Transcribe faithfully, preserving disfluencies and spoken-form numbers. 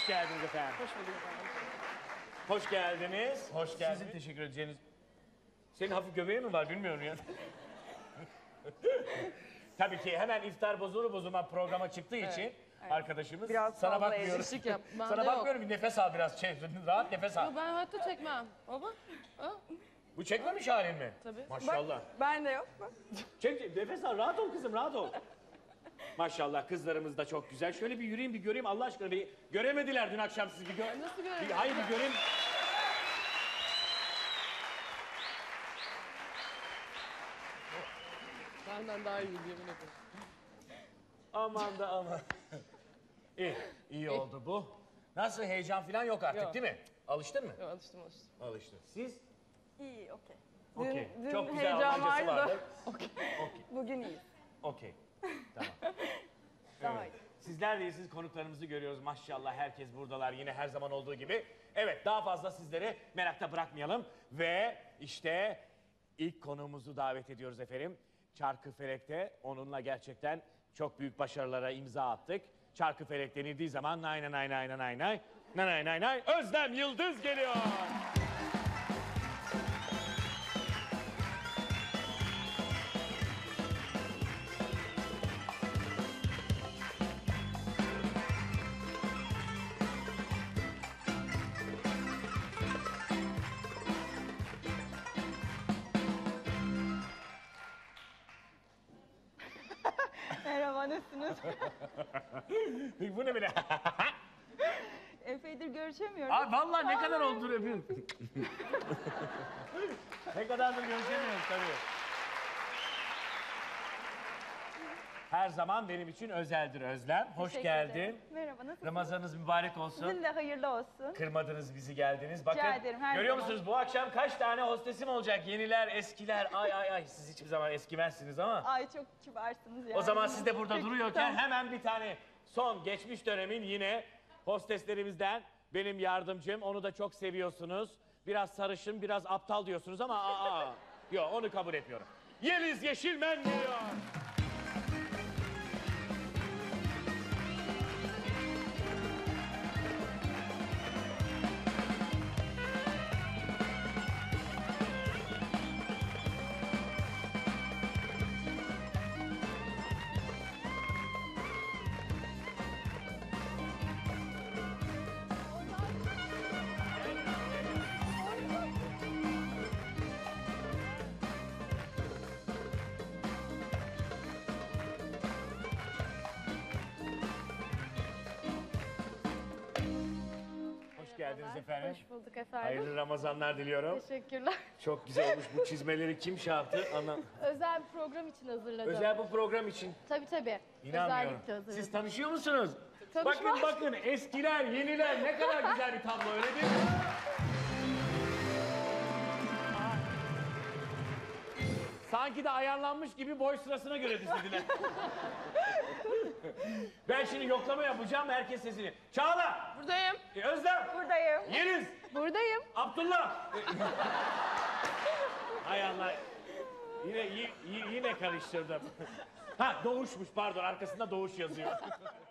geldiniz efendim. Hoş bulduk efendim. Hoş geldiniz. Hoş geldiniz. Sizin teşekkür edeceğiniz... Senin hafif göbeği mi var bilmiyorum ya. Tabii ki hemen iftar bozulur bozulmaz programa çıktığı için evet. arkadaşımız biraz sana bakmıyorum. Yap. Sana bakmıyorum bir nefes al biraz. Şey, rahat nefes al. Yo, ben hayatta çekmem. Baba. Ha? Bu çekmemiş halin mi? Tabii. Maşallah. Bak, ben de yok. Bak. Çek nefes al. Rahat ol kızım rahat ol. Maşallah kızlarımız da çok güzel. Şöyle bir yürüyeyim bir göreyim Allah aşkına. Bir göremediler dün akşam sizi. Bir gö Nasıl göremediler? Bir, hayır bir göreyim. Benden daha iyi yemin ederim. Aman da aman. İyi, iyi oldu bu. Nasıl heyecan falan yok artık Yok. değil mi? Alıştın mı? Yo, alıştım alıştım. Alıştın. Siz? İyi, okey. Okey. Dün, dün Çok güzel heyecan Almancası vardı vardı. da bugün iyi. Okey. Tamam. Daha Evet. iyi. Sizler de iyisiniz. Konuklarımızı görüyoruz. Maşallah herkes buradalar yine her zaman olduğu gibi. Evet daha fazla sizleri merakta bırakmayalım. Ve işte ilk konuğumuzu davet ediyoruz efendim. Çarkıfelek'te onunla gerçekten çok büyük başarılara imza attık. Çarkıfelek denildiği zaman nay nay nay nay nay nay nay nay nay nay Özlem Yıldız geliyor. Merhaba, nasılsınız? Bu ne böyle? Epeydir görüşemiyoruz. Abi vallahi ne kadar oldu öpüyorum. Ne kadardır görüşemiyoruz tabii. Her zaman benim için özeldir Özlem. Hoş Teşekkür geldin. ederim. Merhaba, nasılsınız? Ramazanınız mübarek olsun. Sizin de hayırlı olsun. Kırmadınız bizi geldiniz. Bakın Rica ederim, her görüyor zaman. musunuz bu akşam kaç tane hostesim olacak? Yeniler, eskiler. Ay ay ay siz hiçbir zaman eskimezsiniz ama. Ay çok kibarsınız yani. O zaman siz de burada Peki, duruyorken tamam. hemen bir tane son geçmiş dönemin yine hosteslerimizden benim yardımcım. Onu da çok seviyorsunuz. Biraz sarışın, biraz aptal diyorsunuz ama aa, aa. Yok onu kabul etmiyorum. Yeliz Yeşilmen geliyor. Hoş geldiniz efendim. Hoş bulduk efendim. Hayırlı Ramazanlar diliyorum. Teşekkürler. Çok güzel olmuş bu çizmeleri kim şey yaptı? Anlam. Özel bir program için hazırladım. Özel bu program için. Tabii tabii. İnanmıyorum. Özellikle hazırladım. Siz tanışıyor musunuz? Tanışmaz. Bakın bakın eskiler, yeniler ne kadar güzel bir tablo öyle değil mi? Sanki de ayarlanmış gibi boy sırasına göre dizildiler. Ben şimdi yoklama yapacağım herkes sesini. Çağla, Buradayım. e, Özlem, Buradayım. Yeliz, Buradayım. Abdullah. Hay Allah. Yine y- y- yine karıştırdım. Ha Doğuş'muş pardon arkasında Doğuş yazıyor.